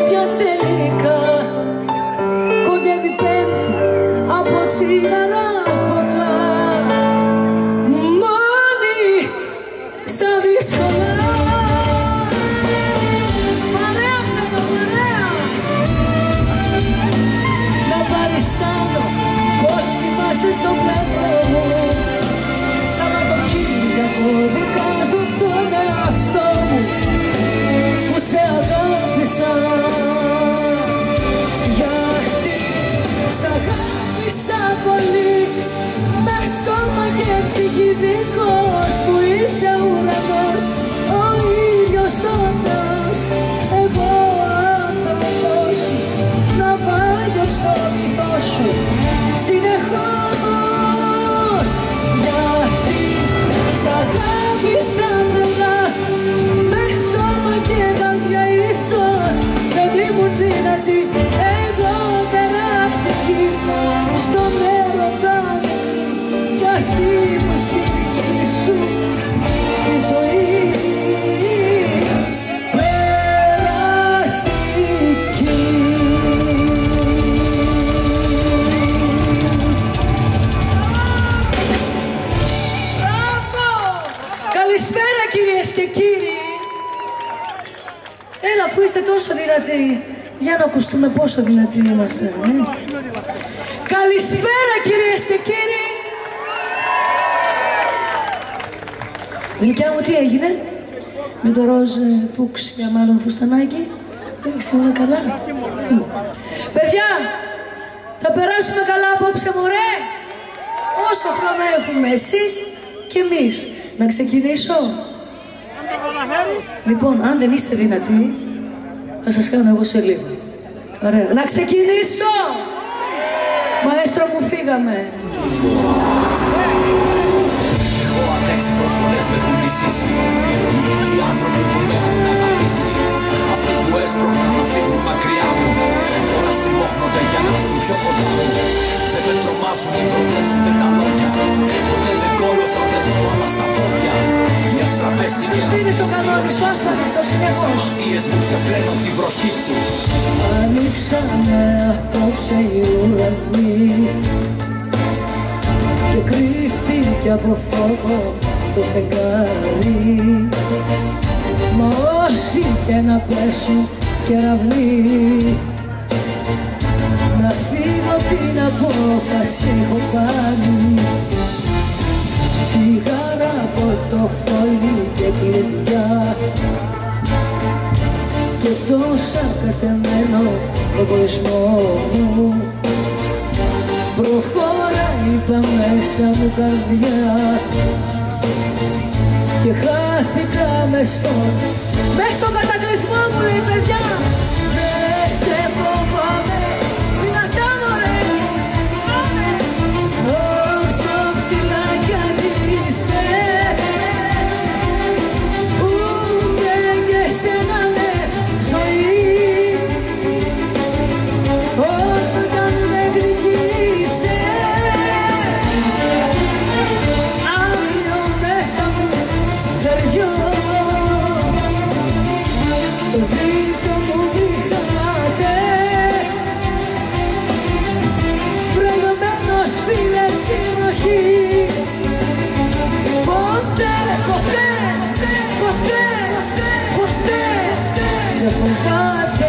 παιδιά τελικά κοντεύει πέμπτη από τσιγαρά ποτά. Μόνοι στα δύσκολα. Παρέα θέλω, παρέα. Να παριστάνω πως κοιμάσαι στο πλευρό μου. Σαββατοκύριακο δικάζω τον εαυτό μου που σε αγάπησα. Γιατί σ' αγάπησα πολύ με σώμα και ψυχή δικός που είσαι ουρανός, ο ήλιος ότος, εγώ άνθρωπος σου, να βάλω στο βυθό σου συνεχώς. Γιατί σ' αγάπησα τρελά με σώμα και καρδιά, ίσως δεν ήμουν δυνατή, εγώ τεράστικη στον έρωτα κι ας ήμουν στη δική σου τη ζωή περαστική. Καλησπέρα κυρίες και κύριοι. Έλα, αφού είστε τόσο δυνατοί, για να ακουστούμε πόσο δυνατοί είμαστε. Καλησπέρα κυρίες και κύριοι. Γλυκιά μου, τι έγινε με το ροζ φούξια μάλλον φουστανάκι? Εντάξει, όλα καλά? Παιδιά, θα περάσουμε καλά απόψε, μωρέ. Όσο χρόνο έχουμε εσείς και εμείς. Να ξεκινήσω? Λοιπόν, αν δεν είστε δυνατοί, θα σας κάνω εγώ σε λίγο. Ωραία. Να ξεκινήσω! Μαέστρο μου, φύγαμε. Έχω αντέξει προσφορές με έχουν μισήσει. Οι ίδιοι άνθρωποι που με έχουν αγαπήσει. Αυτοί που έσπρωχναν να φύγουν μακριά μου, τώρα στριμώχνονται για να έρθουν πιο κοντά μου. Δεν με τρομάζουν οι βροντές ούτε τα λόγια. Ποτέ δεν κόλλωσα, δεν μπορώ άλλα στα πόδια. Οι αστραπέσικες στείλεις το κανόνι σου, άσαμε το συνεχώς. Οι μαρτίες μου σε πλένουν τη βροχή σου. Ανοίξαμε απόψε οι ουρανοί και κρύφτηκε από φόβο το φεγγάρι. Μα όσοι και να πέσουν κεραυνοί, να φύγω την απόφαση έχω κάνει. Τσιγάρα, πορτοφόλι και κλειδιά και τόσα κατεμένο εγωισμό μου. Προχώρα, είπα μέσα μου καρδιά και χάθηκα μες στον κατακλυσμό μου, λέει παιδιά. Δεν σε φοβάμαι, δυνατά μωρέ, όσο ψηλά κι αν είσαι, ούτε και σένα ναι ζωή, όσο κι αν με γλυκείσαι, αύριο μέσα μου θεριό. Το δίκιο μου διχάτε, προηγουμένως φίλε τη βροχή. Ποτέ, ποτέ, ποτέ, ποτέ δεν φοβάται.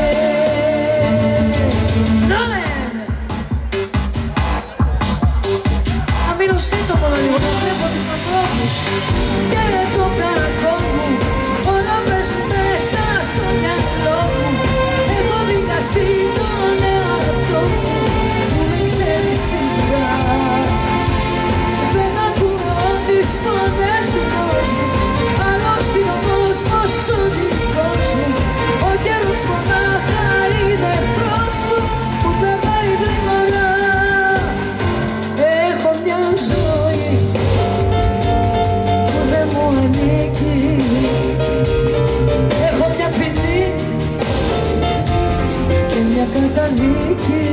Να μείνω σύντομο λίγο, να βλέπω τους ανθρώπους και το καρακό μου. Όλα παίζουν μέσα στο μυαλό μου. Έχω δικαστεί τον εαυτό μου που με ξέρει σιγά. Δεν ακούω τις φωνές του κόσμου, άλλος είναι ο κόσμος ο δικός μου. Ο καιρός μονάχα είναι εχθρός μου που περνάει γρήγορα. Έχω μια ζωή που δεν μου ανήκει. Έχω μια ποινή και μια καταδίκη.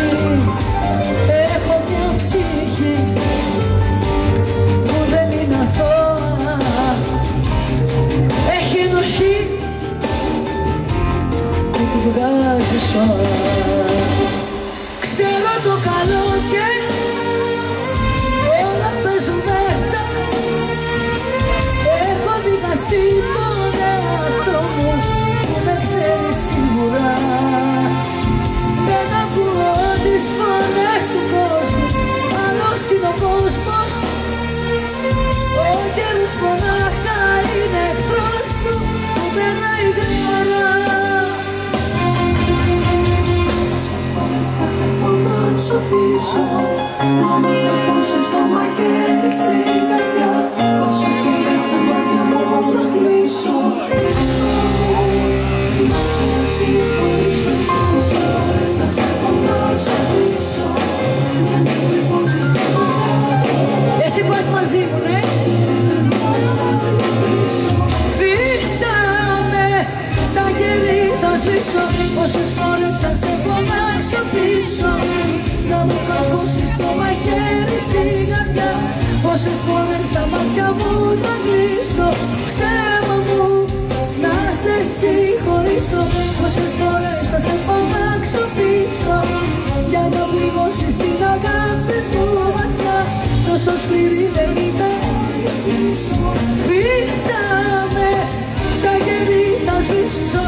Έχω μια ψυχή που δεν είναι αθώα. Έχει ενοχή που τη ζήσω. Ξέρω το καλό και όλα παίζουν μέσα. Έχω δικαστεί τον εαυτό μου που με ξέρει σίγουρα. Δεν ακούω τις φωνές του κόσμου, άλλος είναι ο κόσμος. Ο καιρός μονάχα είναι εχθρός του που περνάει γρήγορα. Πόσες φορές θα σε φωνάξω πίσω, να μην με δώσεις το μαχαίρι στην καρδιά. Πόσες φορές τα μάτια μου να κλείσω, να σε συγχωρήσω. Πόσες φορές θα σε φωνάξω πίσω, για να μην με δώσεις το μαχαίρι. Εσύ πας μαζί μου, ναι. Φύσαμε σαν κερί θα σβήσω. Πόσες φορές θα σε φωνάξω πίσω, να μου κακώσεις το μαχαίρι στην καρδιά. Πόσες φορές τα μάτια μου θα κλείσω, ψέμα μου να σε συγχωρήσω. Πόσες φορές θα σε φωνάξω πίσω, για να πληγώσεις την αγάπη μου ματιά. Τόσο σκληρή δεν ήταν. Φύσαμε σαν κερί θα σβήσω.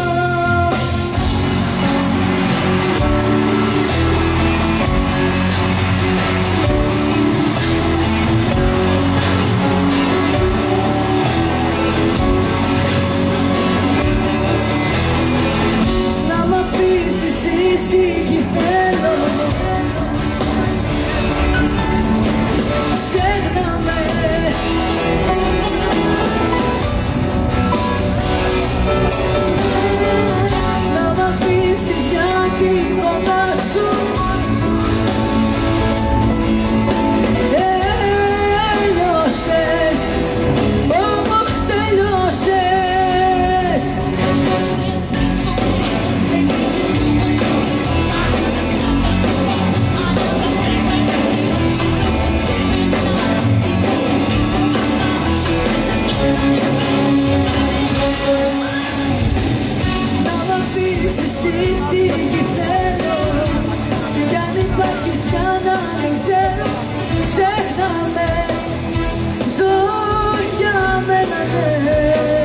Να μ' αφήσεις ήσυχη θέλω. Ξέχναμε. Να μ' αφήσεις γιατί κοντά σου τέλειωσες, όμως τελειώσες. Να μ' αφήσεις ήσυχη θέλω, κι αν υπάρχεις πια να μην ξέρω. Ξέχναμε, ζω για μένα ναι.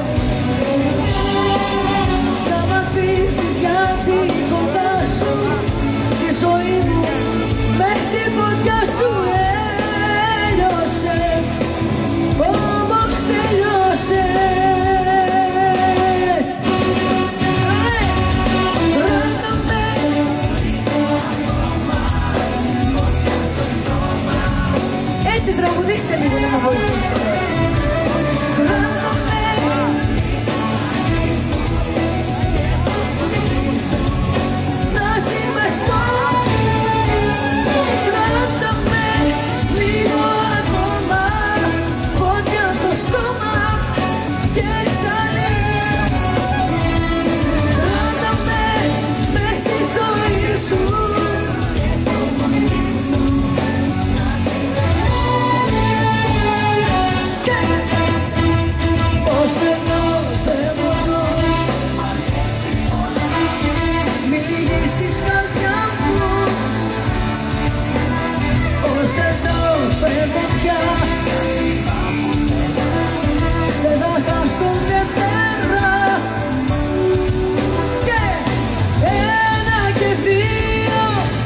Να μ' αφήσεις γιατί κοντά σου, τη ζωή μου μες στη φωτιά σου έλειωσες, όμως τελειώσες. Έτσι τραγουδίστε λίγο να με βοηθήσετε. Να ζημεστώ, κράτα με λίγο ακόμα. Φωτιά στο στόμα και ζαλί. Κράτα με μες στη ζωή σου. Πώς ενώ δεν μπορώ, μη λυγίσεις καρδιά μου. Πώς ενώ φεύγω πια, δεν θα χάσω μια μέρα. Και ένα και δύο.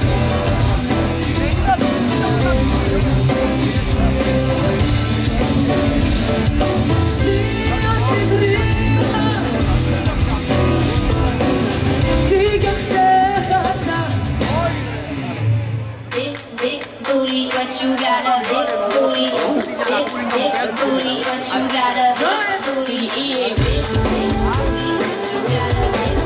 Big booty, what you got a big booty, big booty, what you got a big booty, big booty, what you got a big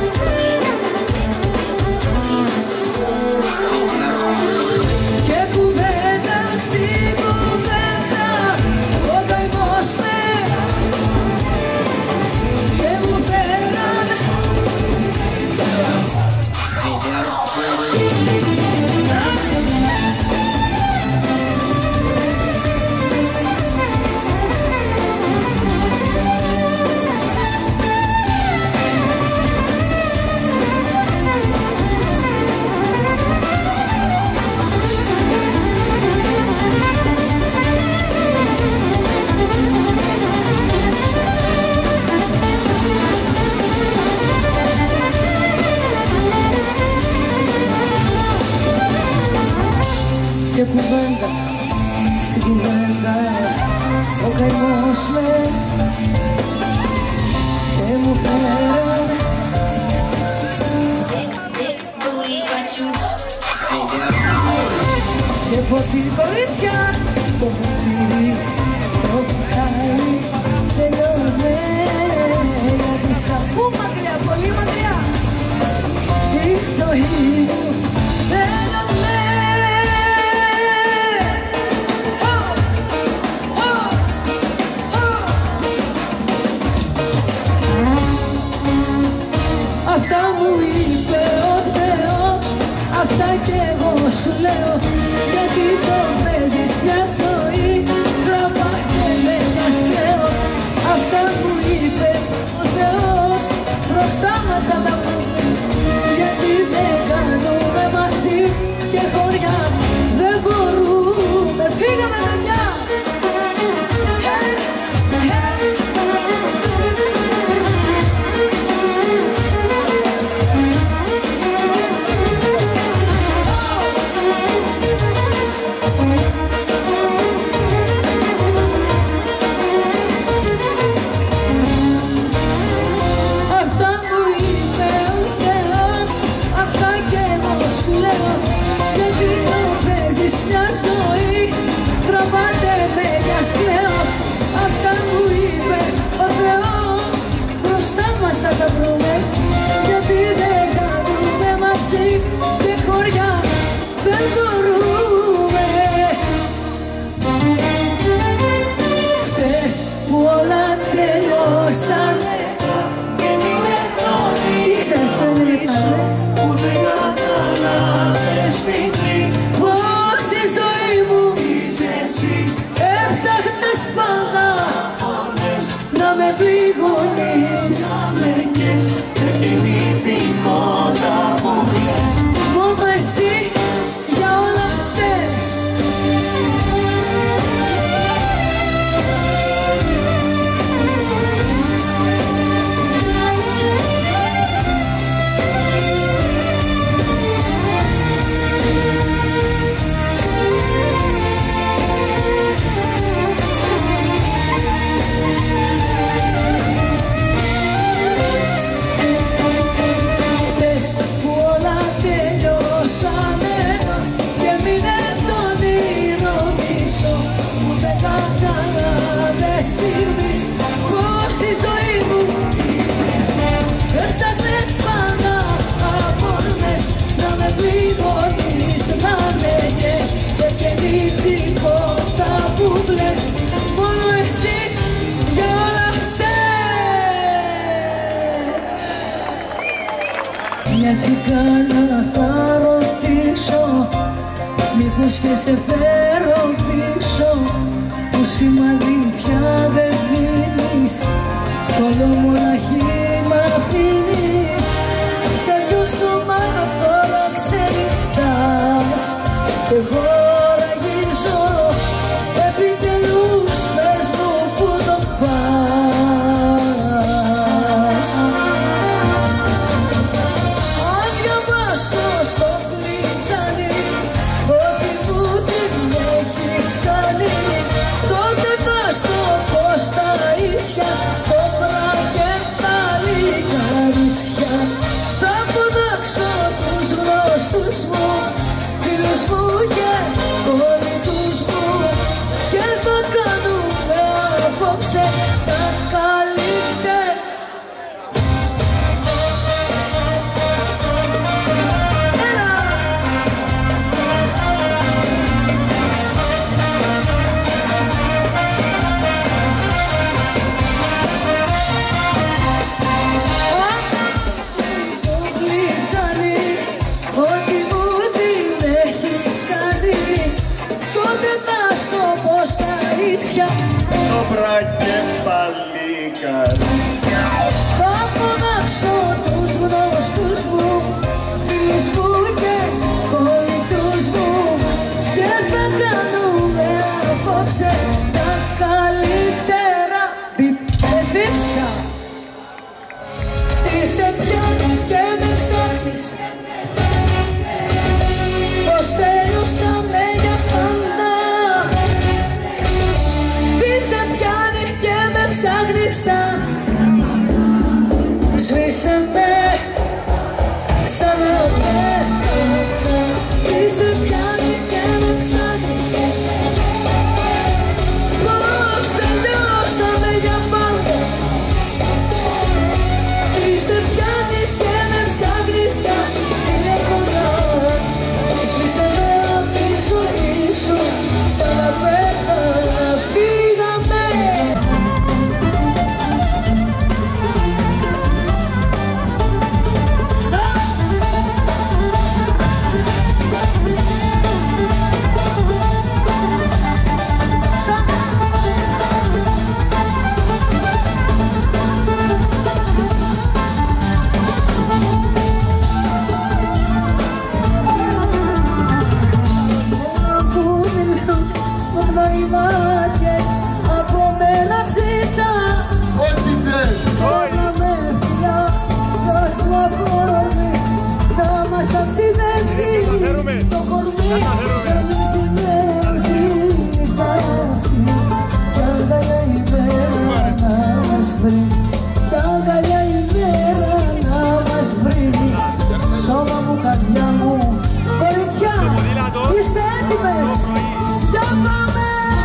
booty. Και κουβέντα στην κουβέντα, ο καημός με και μου φέραν. κουβέντα, στην κουβέντα ο καημός με και μου φέρε και φωτί κορίτσια, το φωτί, το φωτάρι τελειώνε γιατί σαν πού μακριά, πολύ μακριά η ζωή μου τελειώνε. Αυτά μου είπε ο Θεός, αυτά κι εγώ σου λέω, γιατί το παίζεις μια ζωή, τραβά και με μας κλαίω. Αυτά μου είπε ο Θεός, μπροστά μας θα τα πούμε, γιατί δεν κάνουμε μαζί και χωριά δεν μπορούμε, φύγαμε παιδιά. Θα τα βρούμε, γιατί δεν κάνουμε μαζί και χωριά δεν μπορούμε. Χτες που όλα τελειώσανε και μείνε τώρα πίσω που δεν καταλάβες στιγμή πως η ζωή μου είσαι εσύ. Έψαχνες πάντα να με πληγώνεις, δεν είναι τίποτα που λες, μόνο εσύ για όλα αυτές. Μια τσιγκάνα θα ρωτήσω, μήπως και σε φέρω πίσω, που σημαδί πια δεν δίνεις, κι όλο μοναχή μ' αφήνεις. Σε ποιο σώμα τώρα ξενυχτάς, εγώ ραγίζω, επιτελούς πες μου που το πας. Αν διαβάσω στο κλιτσάνι ότι μου την έχεις κάνει, τότε θα στο πω στα ίσια το βράδυ τα λιγαρίσια. Θα φωνάξω τους γνωστούς μου, φίλους μου και ταξιδέψει το κορμί να μην συνδέσει τα αυτή κι αγκαλιά η μέρα να μας βρει κι αγκαλιά η μέρα να μας βρει σώμα μου, καρδιά μου, κοριτσιά, είστε έτοιμες? Για πάμε!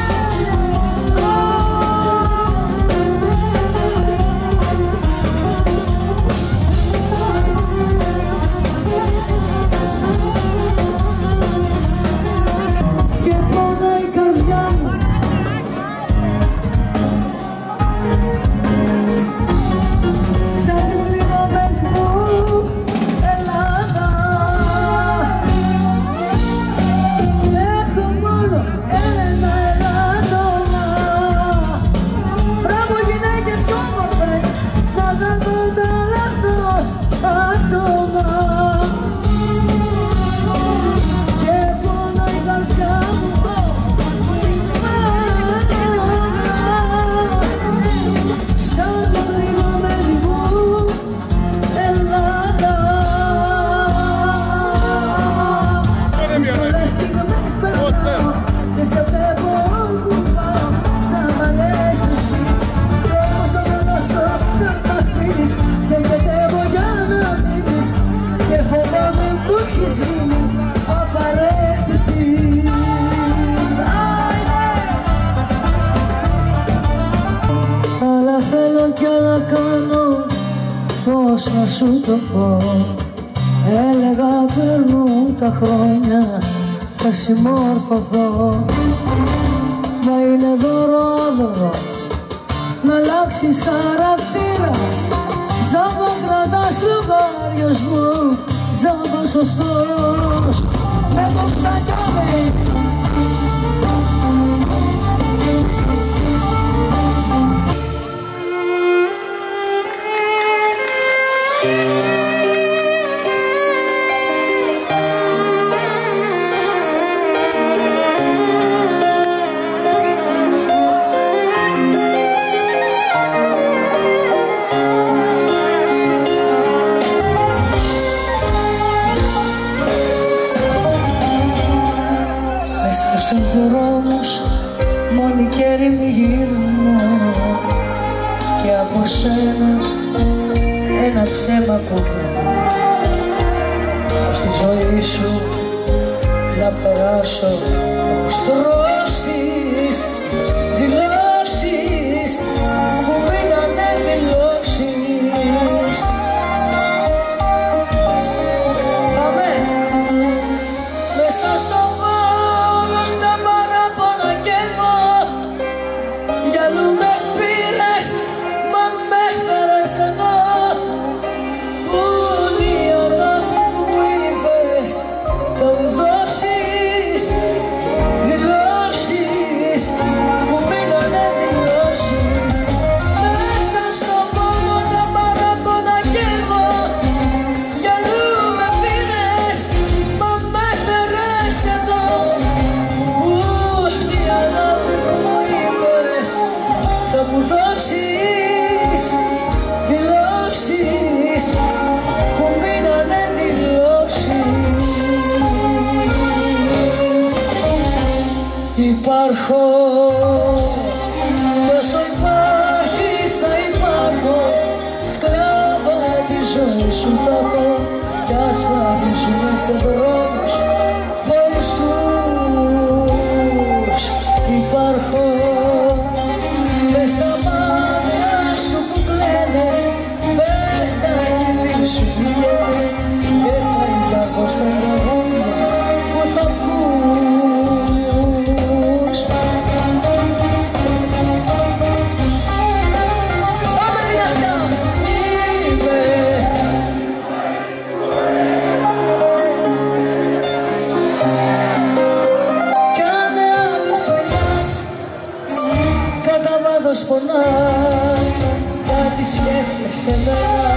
Πώς να σου το πω, έλεγα περνούν τα χρόνια, θα συμμόρφωθώ. Μα είναι δώρο να αλλάξεις χαρακτήρα. Τζάμπα κρατάς λογαριασμό, τζάμπα σωστός με το ψακιάδι. Στους δρόμους μόνοι και έρημοι γύρω και από σένα ένα ψέμα ακούω. Στη ζωή σου να περάσω όπως τρώσεις δηλώσεις που μείνανε δηλώσεις. Πάμε μέσα στο υπάρχω, κι όσο υπάρχεις θα υπάρχω, σκλάβα τη ζωή σου θα έχω, κι ας βαδίζουμε σε δρόμους χωριστούς. Υπάρχω μες στα μάτια σου που κλαίνε, μες στα χείλη σου που λένε, και θα υπάρχω στα τραγούδια που θα ακούς. Πονάς, κάτι σκέφτεσαι εμένα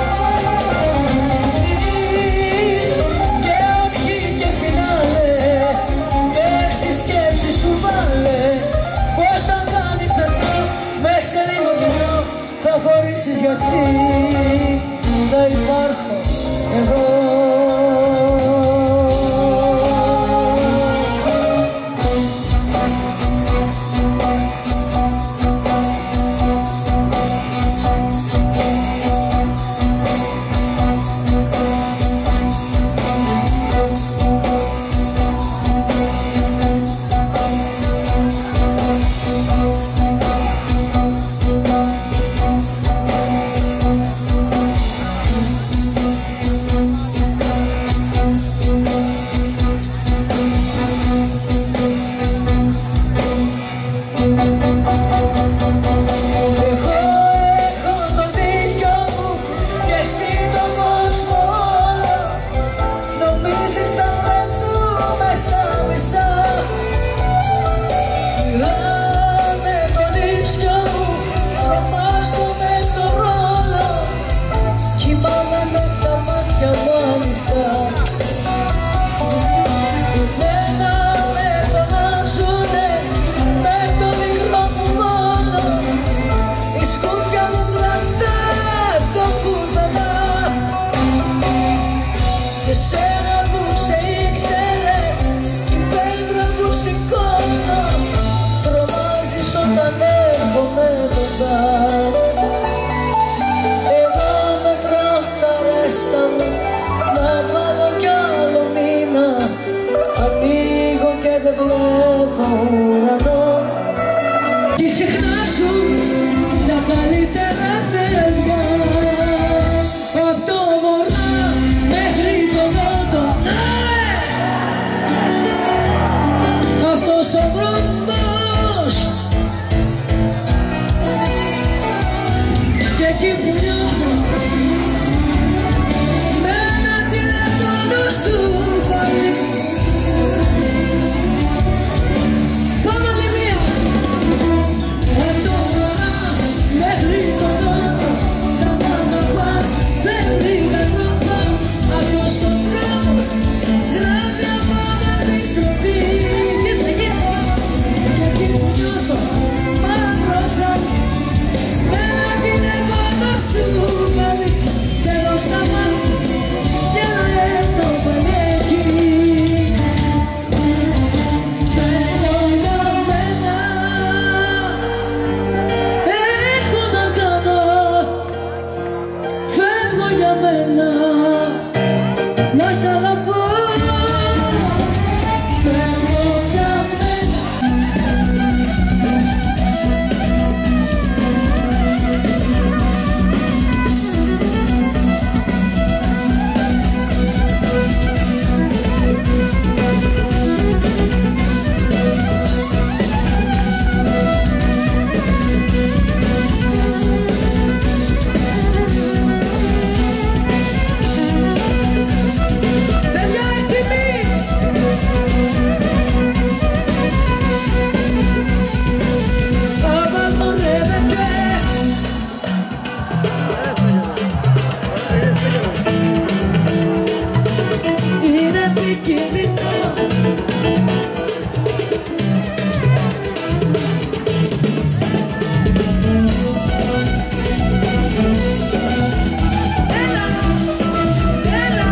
και αρχή και φινάλε και στη σκέψη σου βάλε πως αν κάνει ξαστό μες σε λίγο καιρό θα χωρίσεις γιατί θα υπάρχω εγώ. και σένα που σε ήξερε η πέτρα που σηκώνω. Τρομάζεις όταν έρχομαι κοντά. Εγώ μετράω τα ρέστα μου, να βάλω κι άλλο μήνα. Ανοίγω και δεν βλέπω ουρανό. Κι συχνά σου τα καλύτερα παιδιά. Απ' το βορρά μέχρι το νότο. Αυτός ο δρόμος. Και εκεί που νιώθω με ένα τηλέφωνο σου πάλι. Πάμε άλλη μία. Απ' το βορρά μέχρι το νότο. Τα πάντα πας δεν βρήκα τρόπο. Αυτός ο δρόμος γράφει από επιστροφή. Και εκεί που νιώθω μαύρο βράδυ με ένα τηλέφωνο σου πάλι. Κι εγώ στα μάτια για να έρθω πάλι εκεί. Φεύγω για μένα, έχω να κάνω. Φεύγω για μένα, να σ' αγαπώ. Φεύγω για μένα. Παιδιά, έτοιμοι! Απαγορεύεται. Είναι επικίνδυνο. Έλα, έλα.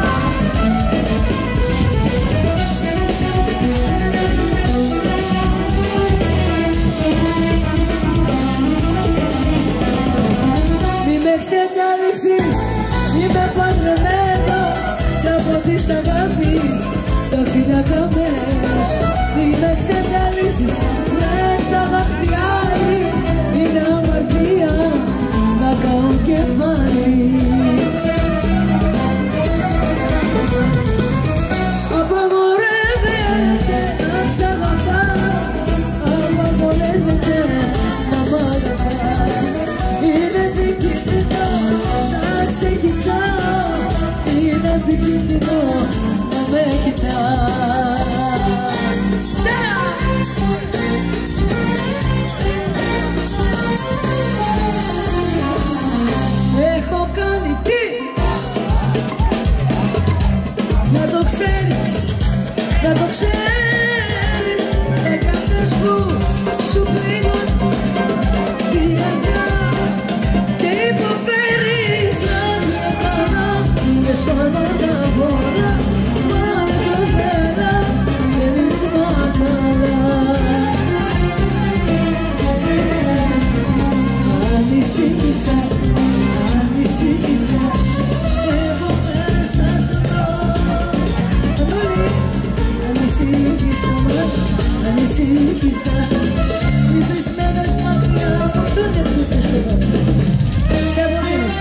Μη με ξεμυαλίσεις, είμαι παντρεμένος κι από της αγάπης τα φίλια καμένος. Μη με ξεμυαλίσεις, λες αγάπη άλλη, είναι αμαρτία να καώ κεφάλι. Απαγορεύεται να σ' αγαπάω, απαγορεύεται να μ' αγαπάς. Είναι επικίνδυνο να σε κοιτάω, είναι επικίνδυνο να με κοιτάς. Έχω κάνει τι? Να το ξέρεις, να το ξέρεις. Έκανες που σου πλήγουν τη καρδιά και υποφέρεις να διαπάνω και σφάλματα πολλά. Μα δεν το θέλω και ρίχνω καλά. Ανησύχησα, ανησύχησα, εγώ μες θα σε βρω. Πολύ ανησύχησα, ανησύχησα. Οι βρισμένες μακριά από τον εαυτό του σχεδόν. Σε απομείνεις.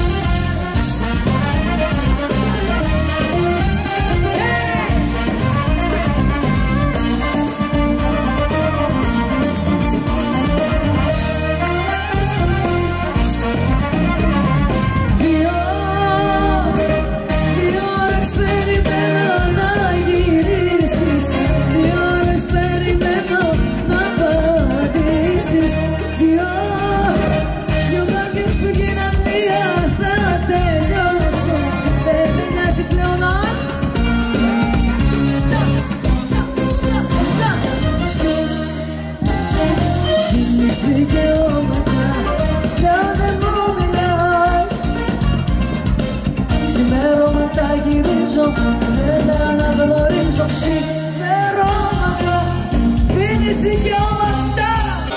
Δύο ώρες περιμένω να γυρίσεις. 2 ώρες περιμένω να κάνω, έλα να γνωρίζω ξημερώματα, δίνεις δικαιώματα.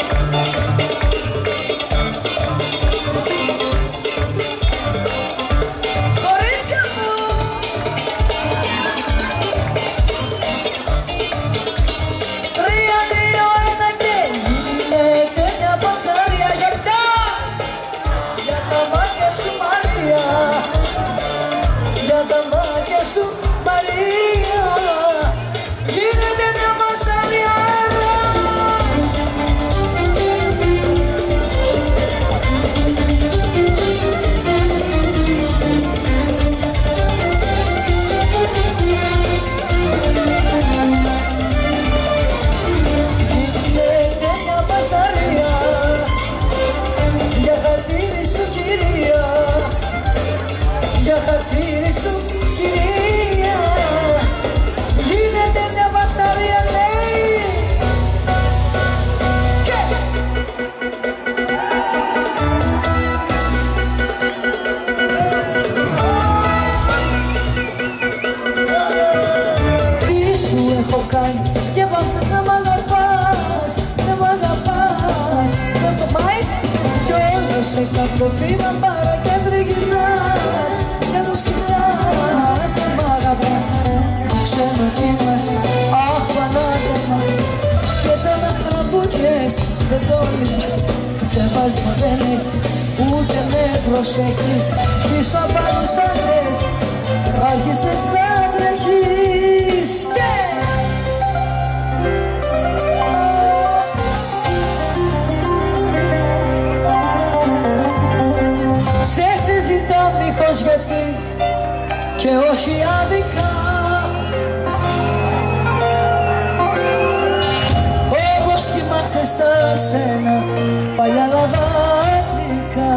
Κορίτσια μου, τρία, δύο, ένα και γίνεται μια παξαρία γιορτά για τα μάτια σου Μαρία, για τα μάτια σου Μαρία, γίνεται μια παξαρία. Γίνεται μια παξαρία για χαρτίρι σου κυρία, για χαρτίρι σου κυρία, γίνεται μια παξαρία λέει. Και τι σου έχω κάνει και πάψες να μ' αγαπάς, να μ' αγαπάς. Με το μάικ κι ο έδωσε κάποιο βήμα παρά και τριγυρνάς και τους κοιτάς, δεν μ' αγαπάς. Το ξένο κύμας, αχ πανάγια μας, και τα ναχτραμπούκες δεν το λυπάς. Σεβάσμα δεν έχεις, ούτε με προσέχεις, πίσω απ' άλλους άντρες άρχισες να τρέχεις. Και σε συζητάω δίχως γιατί και όχι άδικα, όπως κοιμάσαι στα στένα παλιά λαδάδικα.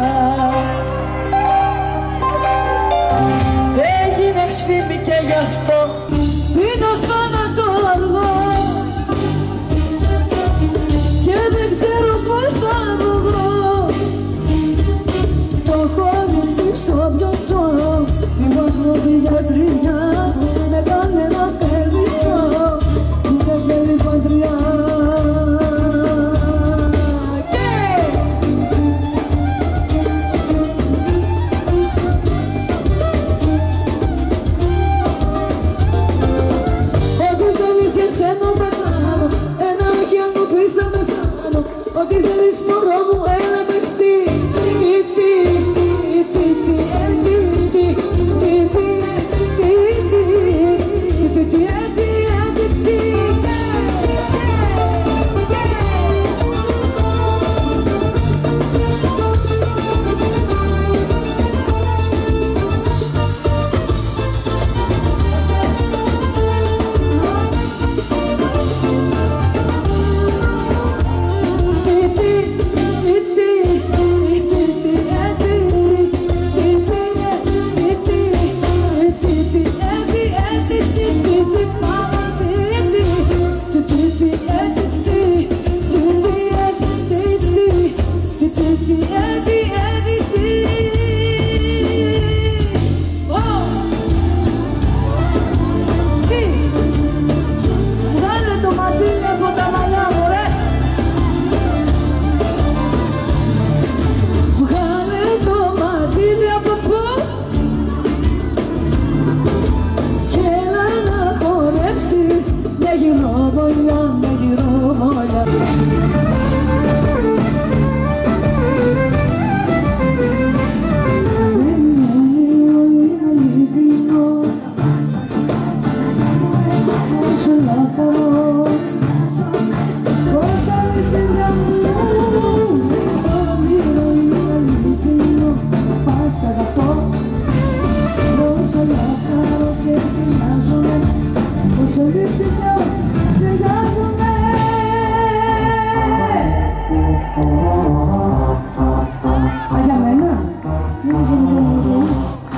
Έγινες φήμη και γι' αυτό είναι θάνατο αργό και δεν ξέρω πώς θα το βρω. Το έχω ανοίξει στο πιωτό, μήπως βρω τη γιατριά, με κάνε να περδιστώ, ούτε θέλει πατριά. Ό,τι θέλεις μωρό μου, έλα μες τι,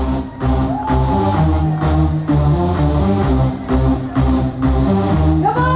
Come on!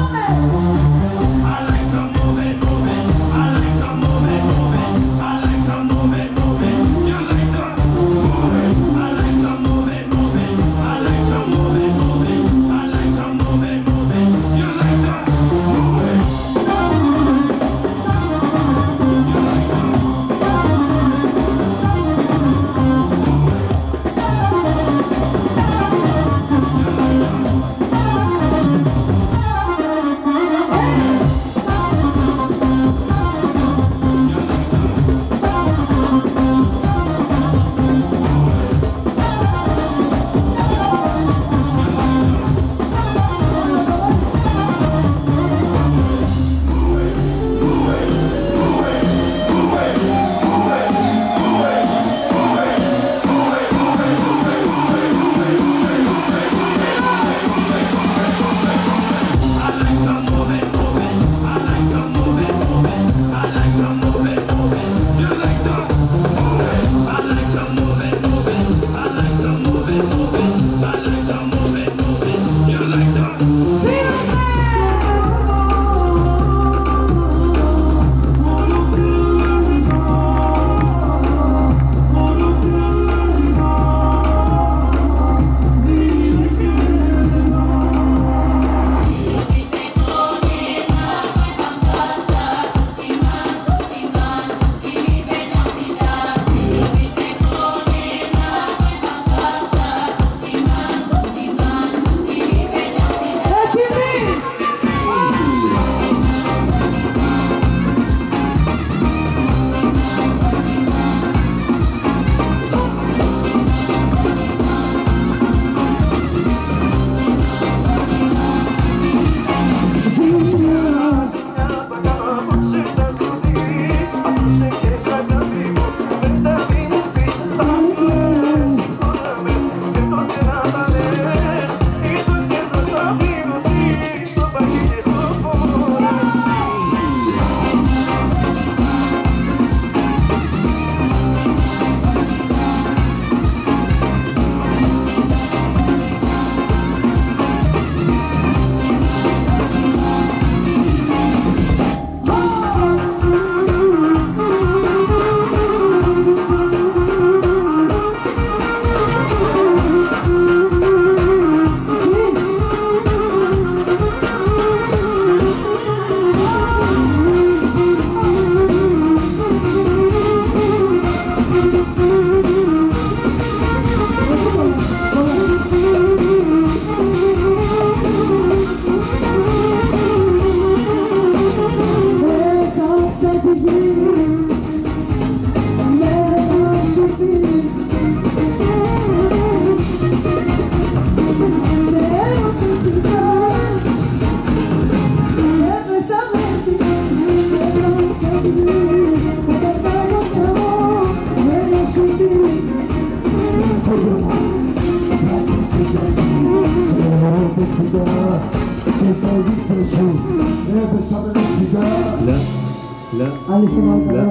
παιχνιδά και στα δίκτυα σου έπεσα με παιχνιδά. Αλήθεια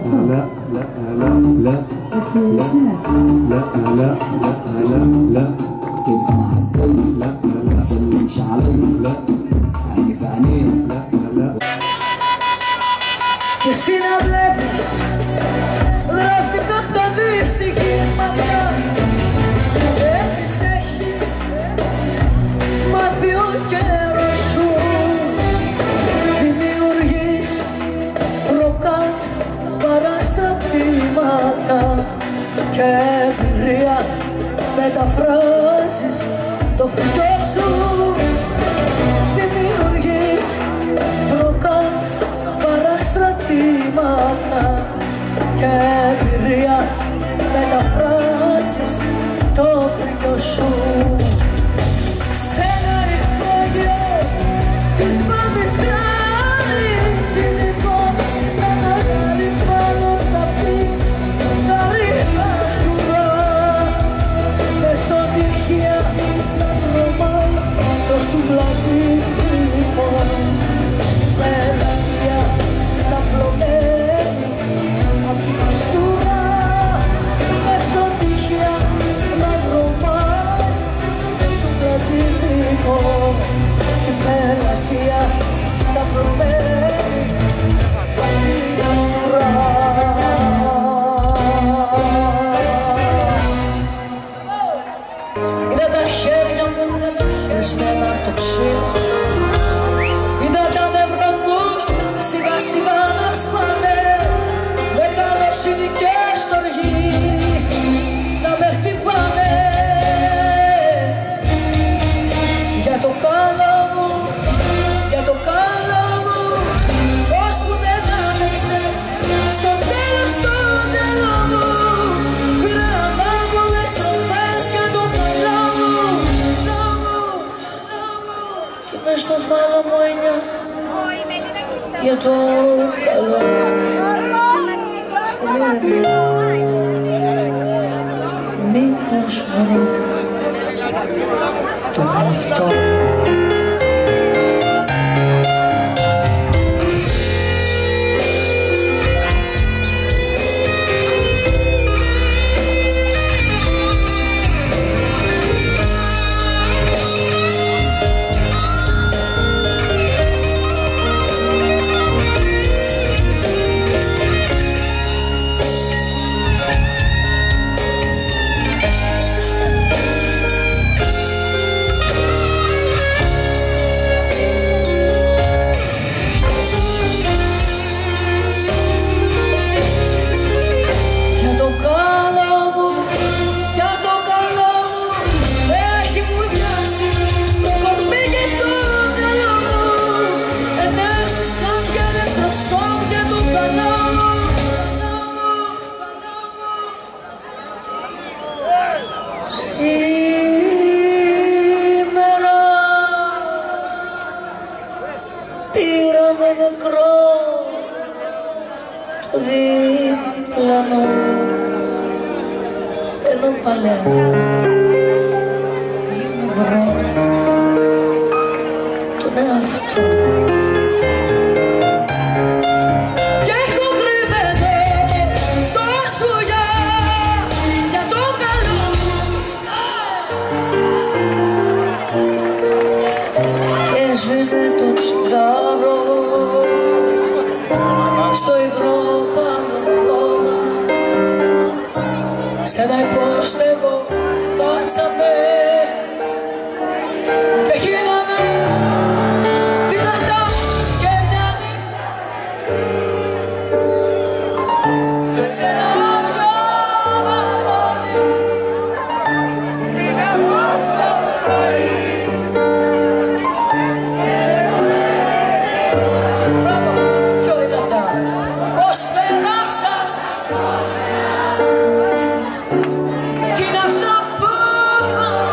έτσι είναι. Και εσύ να βλέπεις γράφηκαν τα δυστυχήματα. Έτσι σ' έχει μάθει ο καιρός σου. Δημιουργείς προκάτ παραστατήματα και εμπειρία μεταφράζεις το φυτό σου. Δημιουργείς προκάτ παραστρατήματα και εμπειρία μεταφράζεις το φρικιό σου. Σ' ένα ρηχτέγιο της μάτης κάνει τσινικό. Ένα γάρι πάνω στα αυτή τα ρήμα του ρα. Μεσοτυχία τα δρόμα το σου βλαζικό. Μελαγία ξαπλωμένη απ' τη μιστούρα. Μεσοτυχία τα δρόμα το σου βλαζικό. Μελαγία ξαπλωμένη απ' τη μιστούρα. Είδα τα χέρια μου δεσμένα απ' το ξύλο. Είδα τα νεύρα μου σιγά σιγά να σπάνε. Με καλοσύνη και στοργή να με χτυπάνε. Για το καλό μου, για το καλό μου, ώσπου δεν άντεξε στο τέλος το τέλο μου. Πήρα ανάβολες τροφές για το καλό μου. Και μες στο θάλαμο έννοια για το καλό. Στην ήρεμη μήπως βρω τον εαυτό. Πήραμε νεκρό το διπλανό, ενώ παλιά για να βρω τον εαυτό. Και έχω κρυβένο τόσο για το καλό. Και σβήνε το τσιγάρο στο υγρό πάνω χώμα. Σ' ένα υπόστεγο κάτσαμε και γίναμε δυνατά και νιάνοι. Σε ένα αργό μαμόνι μπράβο, πιο δυνατά. Πώς περάσα, τι είναι αυτά που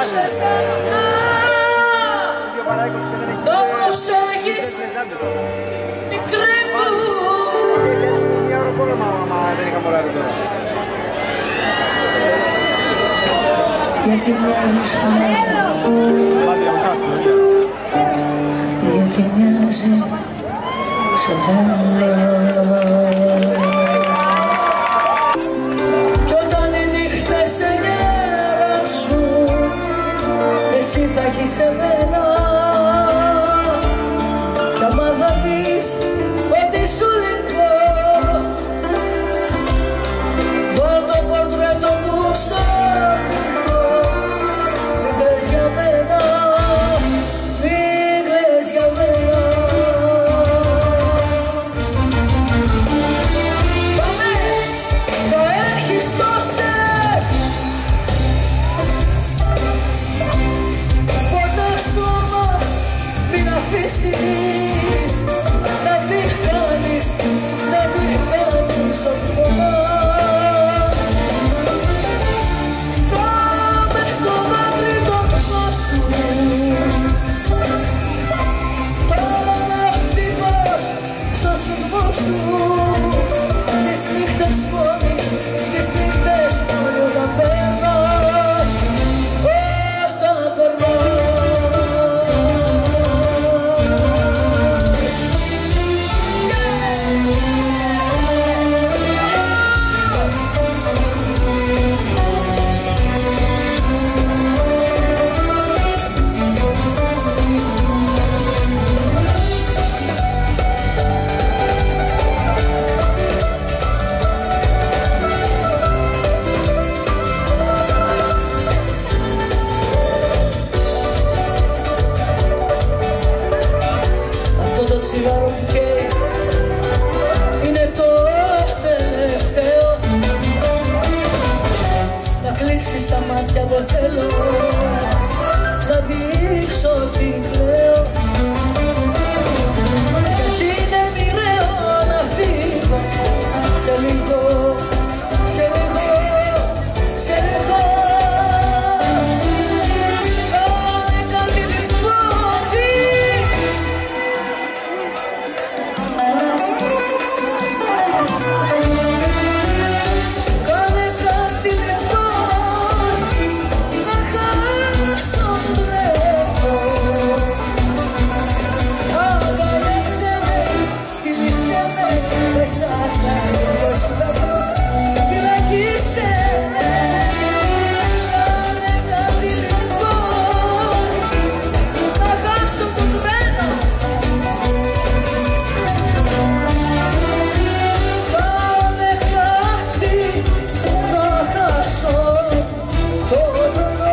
Το προσέχεις, μικρή μου. Μια ώρα πόλεμα, άμα δεν είχα μωράρει τώρα. Γιατί μοιάζεις σε μένα. Γιατί μοιάζει σε μένα. Κι όταν οι νύχτες σε γεράσουν, εσύ θα έχεις εμένα. Κι άμα θα πεις ότι σου λυπώ, βάλ το πορτρέτο μου στο τοίχο. Μην κλαις για μένα, μην κλαις για μένα. Πάμε, θα έχεις τόσες. Ποτέ στο μας μην αφήσεις. Να μην κάνεις, να μην κάνεις ό,τι πονάς. Πάμε το δάκρυ το πνό σου. Πάμε ευτυχώς στο σουρμό σου. Τις νύχτες μόνοι, τις νύχτες μόνοι όταν περνάς. Όταν περνάς. Αυτό το τσιγάρο που καίει είναι το τελευταίο. Να κλείσεις τα μάτια δεν θέλω, να δείξω τι κλαίω. Γιατί είναι μοιραίο να φύγω σε λίγο, σε λίγο, σε λίγο. Κάνε κάτι λοιπόν, τι. Κάνε κάτι λοιπόν, να χάσω τον τρόπο. Αγάπησε με, φίλησε με, μέσα στα χέρια σου θα βρω. Φυλακίσε με, κάνε κάτι λοιπόν, να χάσω τον τρένο. Κάνε κάτι, να χάσω το τρένο.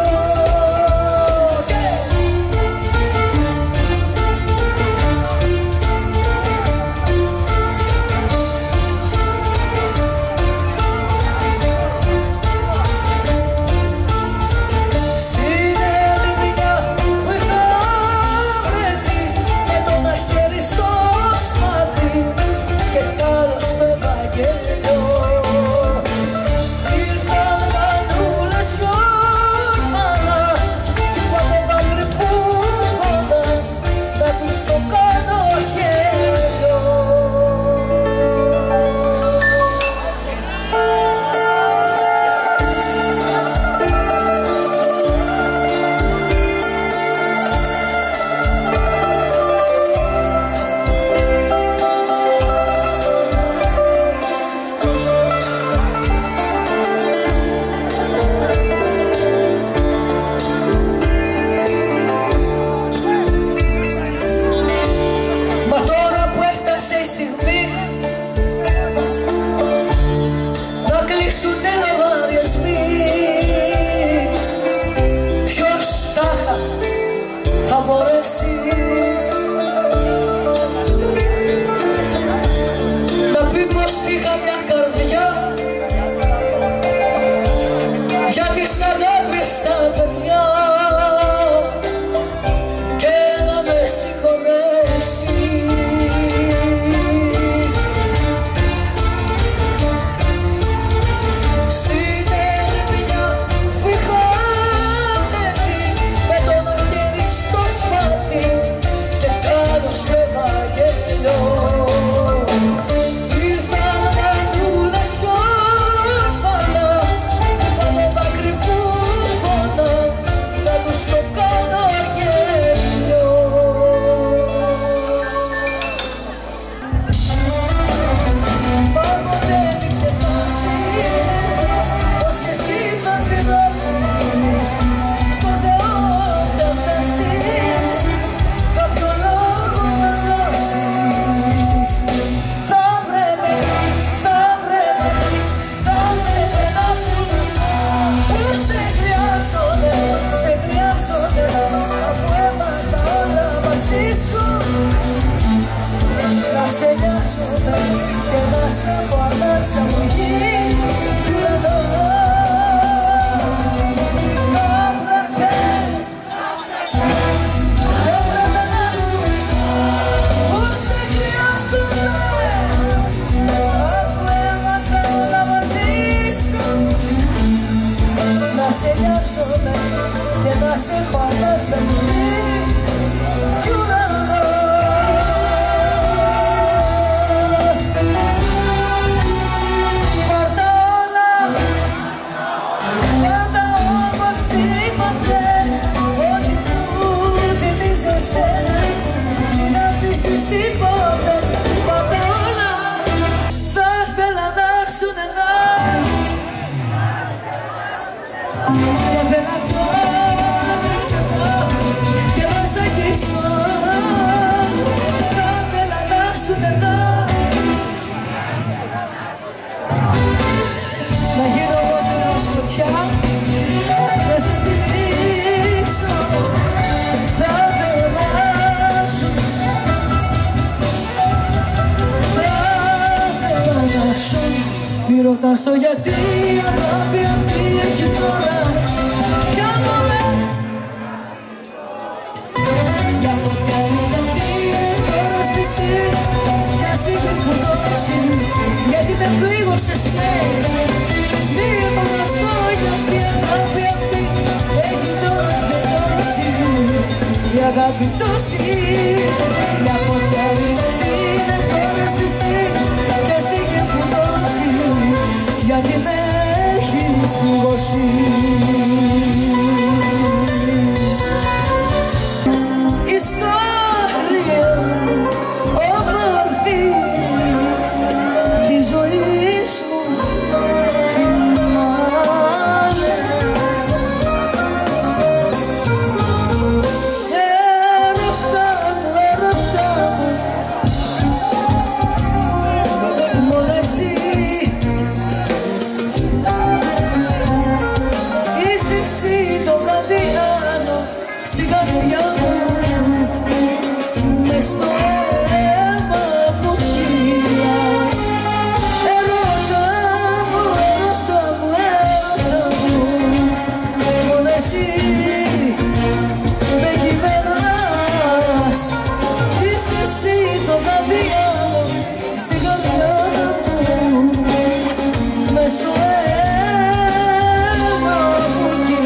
Στην ερημιά που είχα βρεθεί, με το ένα χέρι στο σπαθί και τ' άλλο στο Ευαγγέλιο. Ήρθαν μανούλες δυο ορφανά κι είπα το δάκρυ που πονά να τους το κάνω χέλιο. Μα τώρα που έφτασε η στιγμή να κλείσουνε λογαριασμοί, ποιος θα μπορέσει να πει πως είχα μια καρδιά για τις αγάπης στα παιδιά και να με συγχωρέσει. Στην ερμηνεία που είχα σε έχω ανάσα μη κι ουρανό. Πάρτα όλα, πάρτα όπως τίποτε, ό,τι μου θυμίζει εσένα, μην αφήσεις τίποτε. Πάρτα όλα, θα ήθελα να έρθουν εδώ. Θα ήθελα τώρα να ξεχώ και να σ' αγγίξω. Θα ήθελα να έρθουν εδώ. Να γίνω εγώ τώρα σκοτιά, να σε τυλίξω. Θα ήθελα να έρθουν. Θα ήθελα να έρθουν. Μη ρωτάς το γιατί η αγάπη αυτή έχει τώρα πια μωρέ. Για φωτιά είναι τι τώρα σβηστεί, μια στιγμή φωτώσει, γιατί με πλήγωσες ναι. Μη υπογνωστώ γιατί η αγάπη αυτή έχει τώρα τελειώσει. Η αγάπη τόση, μια φωτιά είναι τι τώρα σβηστεί, μια στιγμή φωτώσει, γιατί με έχεις πληγώσει. Ιστορία όμορφη της ζωής μου φινάλε. Έρωτα μου, μόνο εσύ είσαι εσύ το κάτι άλλο στην καρδιά μου. Μες στο αίμα μου κυλάς. Έρωτα μου, έρωτα μου, έρωτα μου, μόνο εσύ με κυβερνάς. Είσαι εσύ το κάτι άλλο στην καρδιά μου. Μες στο αίμα μου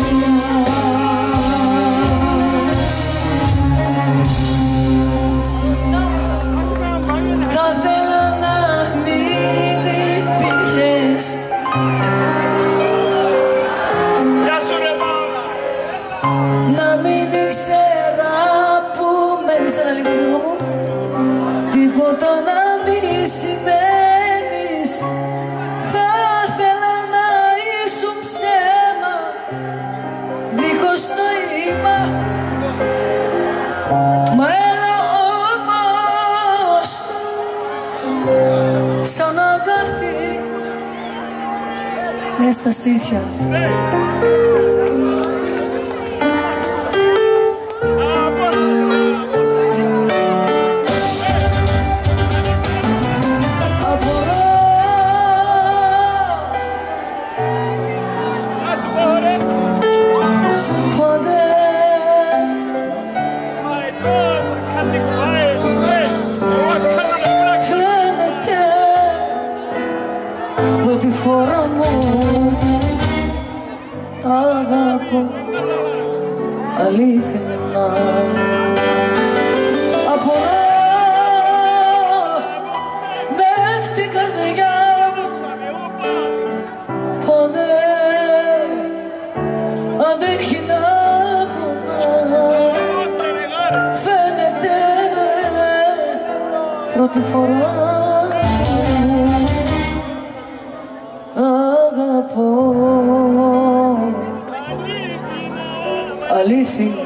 κυλάς. Θα θέλω να μην υπήρχες. Γεια σου ρε Παύλα. Να μην ήξερα που μένεις. Ένα λίγο λίγο μου. Τίποτα να μην σημαίνεις. Θα ήθελα να ήσουν ψέμα, δίχως νοήμα. Μα έλα όμως σαν αγαθή μες στα στήθια. Απορώ πότε φαίνεται πρώτη φορά μου αγαπώ αλήθινα. Απορώ μες την καρδιά μου πονέ, αντέχει να πονά. Φαίνεται πρώτη φορά αγαπώ αλήθινα.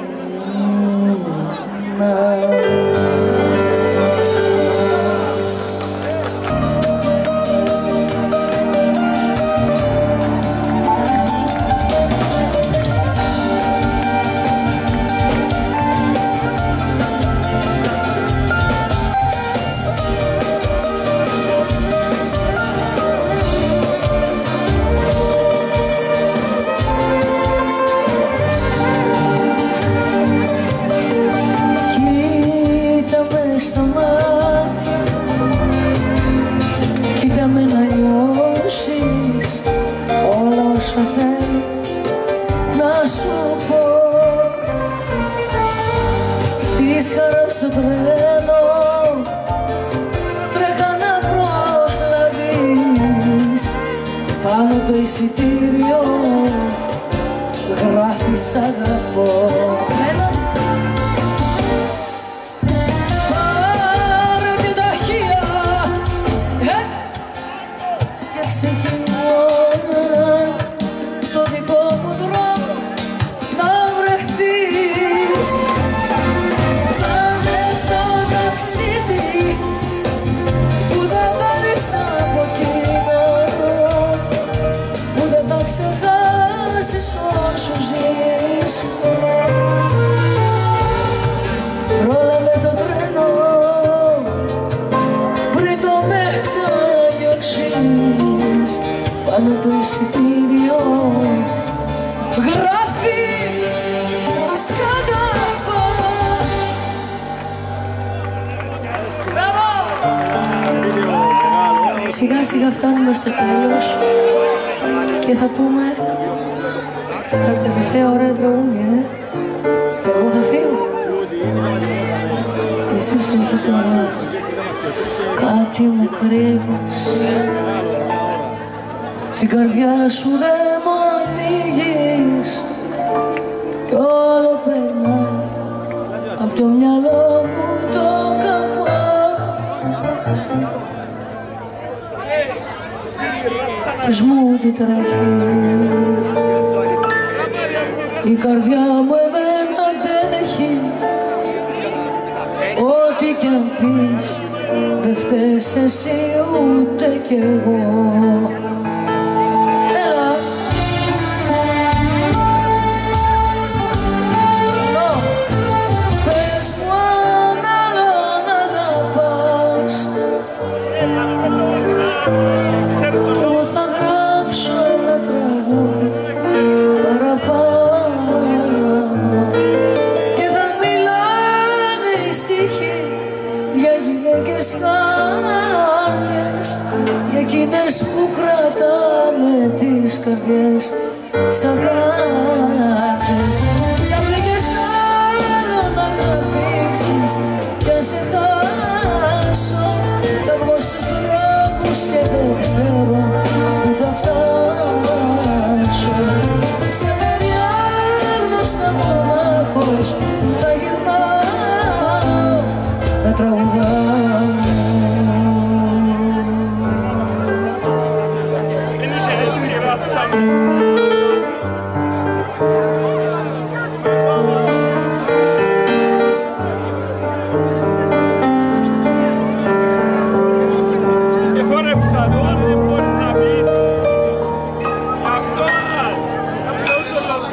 εισιτήριο γράφει σ' αγαπώ. Πάρε την ταχεία και ξεκινώ στο δικό μου δρόμο να βρεθείς. Θα είναι το ταξίδι που δεν παίρνεις από εκείνο, που δεν θα ξεχάσεις όσο ζεις. Πρόλαβε το τρένο πριν το μετανιώσεις. Πάνω το εισιτήριο γράφει σ' αγαπώ. Μπράβο! Σιγά σιγά φτάνουμε στο τέλος και θα πούμε τα τελευταία ωραία τραγούδια. Εγώ θα φύγω. Εσείς έχετε τώρα κάτι μου κρύβεις. Την καρδιά σου δεν μου ανοίγεις κι όλο περνάει απ' το μυαλό μου το κακό. Πες μου τι τρέχει, η καρδιά μου εμένα αντέχει. Ό,τι κι αν πεις δεν φταίς εσύ ούτε κι εγώ. Έλα. Πες μου αν άλλον αγαπάς κι εγώ θα γράψω ένα τραγούδι παραπάνω και θα μιλάνε οι στίχοι για γυναίκες χάρτες, για εκείνες που κρατάνε τις καρδιές σαν